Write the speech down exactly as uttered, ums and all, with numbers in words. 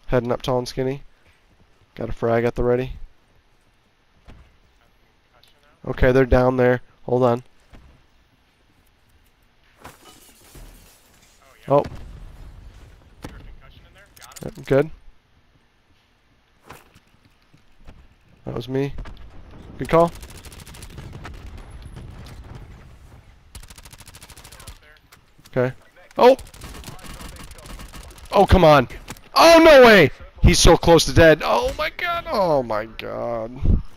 Heading up tall and skinny. Got a frag at the ready. Okay, they're down there. Hold on. Oh. Yep, good. That was me. Good call. Okay. Oh! Oh, come on. Oh, no way! He's so close to dead. Oh, my God. Oh, my God.